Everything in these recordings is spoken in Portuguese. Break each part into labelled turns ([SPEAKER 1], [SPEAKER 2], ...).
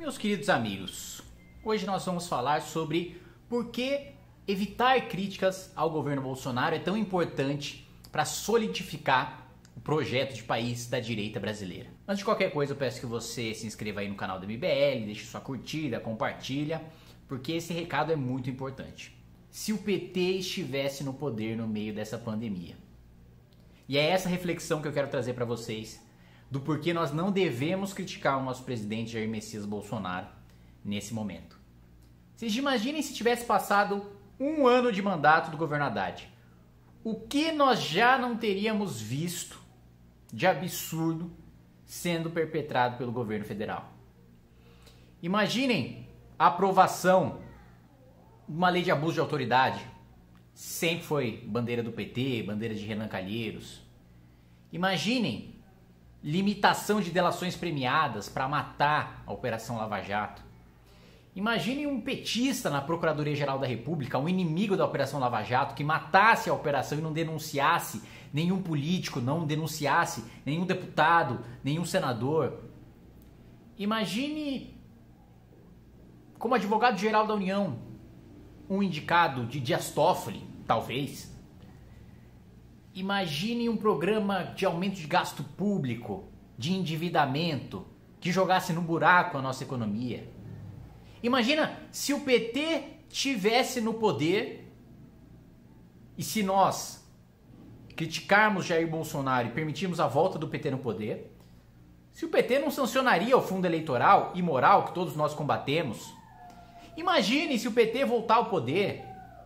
[SPEAKER 1] Meus queridos amigos, hoje nós vamos falar sobre por que evitar críticas ao governo Bolsonaro é tão importante para solidificar o projeto de país da direita brasileira. Antes de qualquer coisa, eu peço que você se inscreva aí no canal do MBL, deixe sua curtida, compartilha, porque esse recado é muito importante. Se o PT estivesse no poder no meio dessa pandemia. E é essa reflexão que eu quero trazer para vocês do porquê nós não devemos criticar o nosso presidente Jair Messias Bolsonaro nesse momento. Vocês imaginem se tivesse passado um ano de mandato do governo Haddad. O que nós já não teríamos visto de absurdo sendo perpetrado pelo governo federal? Imaginem a aprovação de uma lei de abuso de autoridade. Sempre foi bandeira do PT, bandeira de Renan Calheiros. Imaginem limitação de delações premiadas para matar a Operação Lava Jato. Imaginem um petista na Procuradoria-Geral da República, um inimigo da Operação Lava Jato, que matasse a operação e não denunciasse nenhum político, não denunciasse nenhum deputado, nenhum senador. Imagine, como advogado-geral da União, um indicado de Dias Toffoli, talvez. Imagine um programa de aumento de gasto público, de endividamento, que jogasse no buraco a nossa economia. Imagina se o PT tivesse no poder e se nós criticarmos Jair Bolsonaro e permitirmos a volta do PT no poder, se o PT não sancionaria o fundo eleitoral imoral que todos nós combatemos. Imagine se o PT voltar ao poder,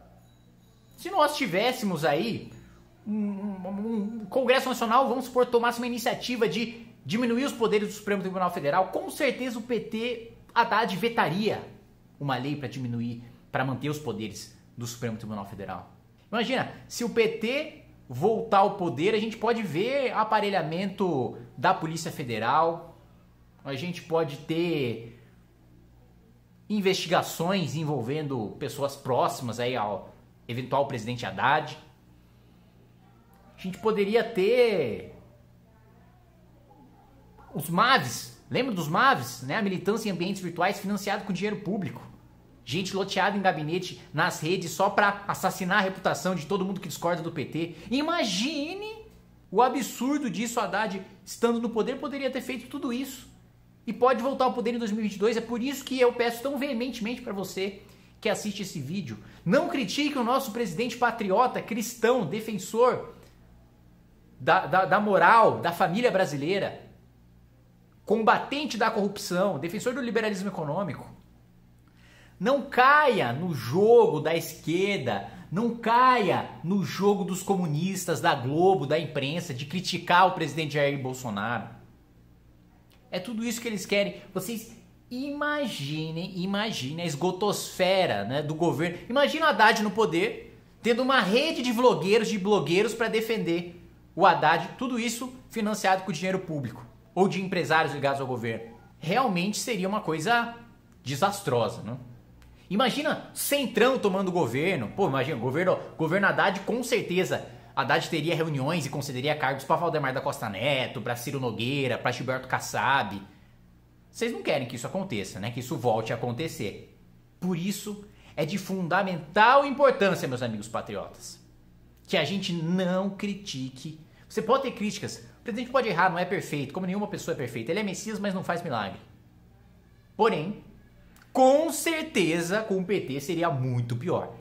[SPEAKER 1] se nós tivéssemos aí um Congresso Nacional, vamos supor, tomasse uma iniciativa de diminuir os poderes do Supremo Tribunal Federal, com certeza o PT, Haddad, vetaria uma lei para diminuir, para manter os poderes do Supremo Tribunal Federal. Imagina, se o PT voltar ao poder, a gente pode ver aparelhamento da Polícia Federal, a gente pode ter investigações envolvendo pessoas próximas aí ao eventual presidente Haddad. A gente poderia ter os MAVs, lembra dos MAVs, né? A militância em ambientes virtuais financiado com dinheiro público. Gente loteada em gabinete nas redes só para assassinar a reputação de todo mundo que discorda do PT. Imagine o absurdo disso. Haddad, estando no poder, poderia ter feito tudo isso. E pode voltar ao poder em 2022. É por isso que eu peço tão veementemente para você que assiste esse vídeo, não critique o nosso presidente patriota, cristão, defensor da moral, da família brasileira, combatente da corrupção, defensor do liberalismo econômico. Não caia no jogo da esquerda, não caia no jogo dos comunistas, da Globo, da imprensa, de criticar o presidente Jair Bolsonaro. É tudo isso que eles querem. Vocês imaginem a esgotosfera, né, do governo. Imagina o Haddad no poder, tendo uma rede de blogueiros para defender o Haddad, tudo isso financiado com dinheiro público ou de empresários ligados ao governo. Realmente seria uma coisa desastrosa, né? Imagina Centrão tomando o governo. Pô, imagina, governo Haddad, com certeza Haddad teria reuniões e concederia cargos para Valdemar da Costa Neto, para Ciro Nogueira, para Gilberto Kassab. Vocês não querem que isso aconteça, né? Que isso volte a acontecer. Por isso é de fundamental importância, meus amigos patriotas, que a gente não critique. Você pode ter críticas. O presidente pode errar, não é perfeito, como nenhuma pessoa é perfeita. Ele é Messias, mas não faz milagre. Porém, com certeza, com o PT seria muito pior.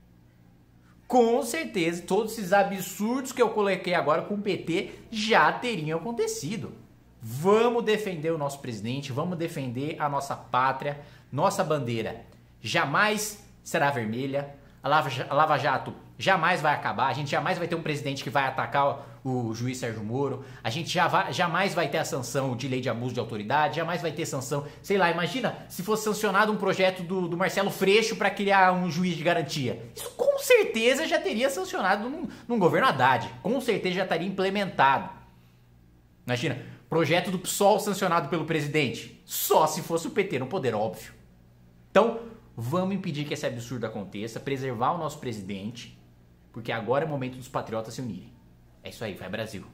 [SPEAKER 1] Com certeza, todos esses absurdos que eu coloquei agora com o PT já teriam acontecido. Vamos defender o nosso presidente, vamos defender a nossa pátria, nossa bandeira jamais será vermelha. A Lava Jato jamais vai acabar, a gente jamais vai ter um presidente que vai atacar o juiz Sérgio Moro, a gente jamais vai ter a sanção de lei de abuso de autoridade, jamais vai ter sanção, sei lá, imagina se fosse sancionado um projeto do Marcelo Freixo para criar um juiz de garantia. Isso com certeza já teria sancionado num governo Haddad, com certeza já estaria implementado. Imagina, projeto do PSOL sancionado pelo presidente, só se fosse o PT no poder, óbvio. Então, vamos impedir que esse absurdo aconteça, preservar o nosso presidente, porque agora é o momento dos patriotas se unirem. É isso aí, vai Brasil!